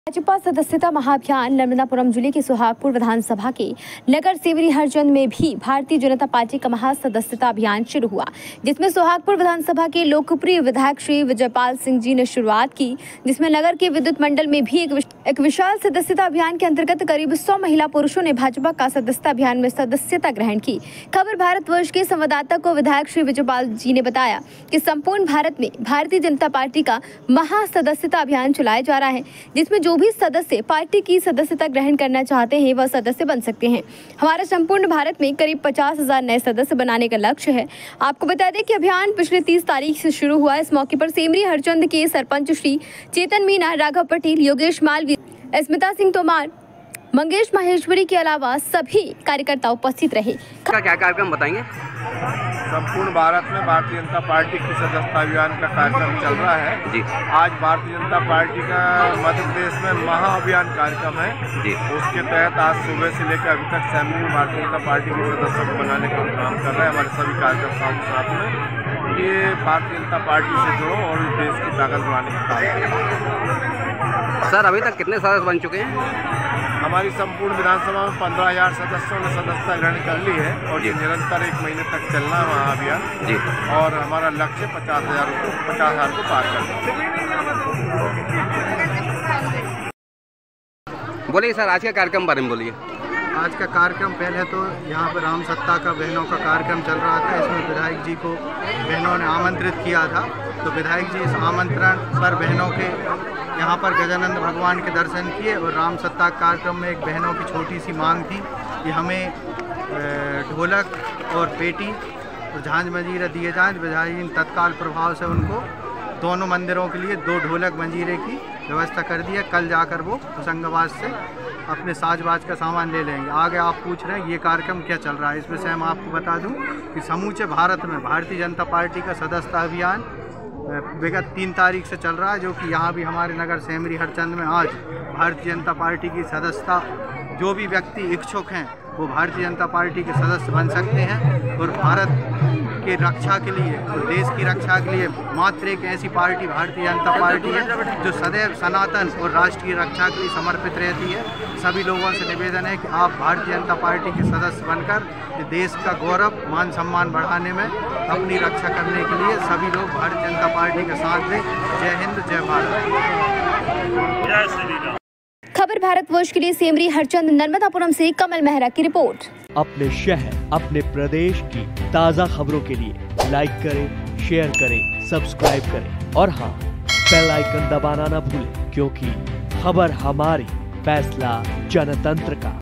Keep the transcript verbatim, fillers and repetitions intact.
भाजपा सदस्यता महाअभियान नर्मदापुरम जिले के सुहागपुर विधानसभा के नगर सेवरी हरचंद में भी भारतीय जनता पार्टी का महासदस्यता अभियान शुरू हुआ, जिसमें सुहागपुर विधानसभा के लोकप्रिय विधायक श्री विजयपाल सिंह जी ने शुरुआत की, जिसमें नगर के विद्युत मंडल में भी एक, एक विशाल सदस्यता अभियान के अंतर्गत करीब सौ महिला पुरुषों ने भाजपा का सदस्यता अभियान में सदस्यता ग्रहण की। खबर भारतवर्ष के संवाददाता को विधायक श्री विजयपाल जी ने बताया कि संपूर्ण भारत में भारतीय जनता पार्टी का महासदस्यता अभियान चलाया जा रहा है, जिसमें जो भी सदस्य पार्टी की सदस्यता ग्रहण करना चाहते हैं वह सदस्य बन सकते हैं। हमारा संपूर्ण भारत में करीब पचास हजार नए सदस्य बनाने का लक्ष्य है। आपको बता दें कि अभियान पिछले तीस तारीख से शुरू हुआ। इस मौके पर सेमरी हरचंद के सरपंच श्री चेतन मीना, राघव पटेल, योगेश मालवी, स्मिता सिंह तोमार, मंगेश माहेश्वरी के अलावा सभी कार्यकर्ता उपस्थित रहे। क्या क्या कार्यक्रम बताएंगे? संपूर्ण भारत में भारतीय जनता पार्टी की सदस्यता अभियान का कार्यक्रम चल रहा है जी। आज भारतीय जनता पार्टी का मध्य प्रदेश में महाअभियान कार्यक्रम है जी। उसके तहत आज सुबह से लेकर अभी तक सैमरी में भारतीय जनता पार्टी के सदस्यों को बनाने का काम कर रहे हैं हमारे सभी कार्यकर्ताओं के साथ में। ये भारतीय जनता पार्टी से जुड़ो और देश की ताकत बढ़ाने का काम करें। सर, अभी तक कितने सदस्य बन चुके हैं? हमारी संपूर्ण विधानसभा में पंद्रह हजार सदस्यों ने सदस्यता ग्रहण कर ली है और ये निरंतर एक महीने तक चलना है महाअभियान जी। और हमारा लक्ष्य पचास हजार पचास हजार को पार करना। बोलिए सर, आज का कार्यक्रम बारे में बोलिए। आज का कार्यक्रम पहले तो यहाँ पर राम सत्ता का बहनों का कार्यक्रम चल रहा था। इसमें विधायक जी को बहनों ने आमंत्रित किया था, तो विधायक जी इस आमंत्रण पर बहनों के यहाँ पर गजानंद भगवान के दर्शन किए और राम सत्ता कार्यक्रम में एक बहनों की छोटी सी मांग थी कि हमें ढोलक और पेटी और झांझ मंजीरा दिए जाएँ। विधायक जी ने तत्काल प्रभाव से उनको दोनों मंदिरों के लिए दो ढोलक मंजीरे की व्यवस्था कर दी है। कल जाकर वो होशंगाबाद से अपने साजबाज का सामान ले लेंगे। आगे आप पूछ रहे हैं ये कार्यक्रम क्या चल रहा है, इसमें से हम आपको बता दूं कि समूचे भारत में भारतीय जनता पार्टी का सदस्यता अभियान विगत तीन तारीख से चल रहा है, जो कि यहाँ भी हमारे नगर सेमरी हरचंद में आज भारतीय जनता पार्टी की सदस्यता जो भी व्यक्ति इच्छुक हैं वो भारतीय जनता पार्टी के सदस्य बन सकते हैं। और भारत की रक्षा के लिए और देश की रक्षा के लिए मात्र एक ऐसी पार्टी भारतीय जनता पार्टी है जो सदैव सनातन और राष्ट्र की रक्षा के लिए समर्पित रहती है। सभी लोगों से निवेदन है कि आप भारतीय जनता पार्टी के सदस्य बनकर देश का गौरव मान सम्मान बढ़ाने में अपनी रक्षा करने के लिए सभी लोग भारतीय जनता पार्टी के साथ दें। जय हिंद, जय भारत। खबर भारतवर्ष के लिए सेमरी हरचंद नर्मदापुरम से कमल मेहरा की रिपोर्ट। अपने शहर, अपने प्रदेश की ताज़ा खबरों के लिए लाइक करें, शेयर करें, सब्सक्राइब करें और हाँ, बेल आइकन दबाना ना भूलें, क्योंकि खबर हमारी, फैसला जनतंत्र का।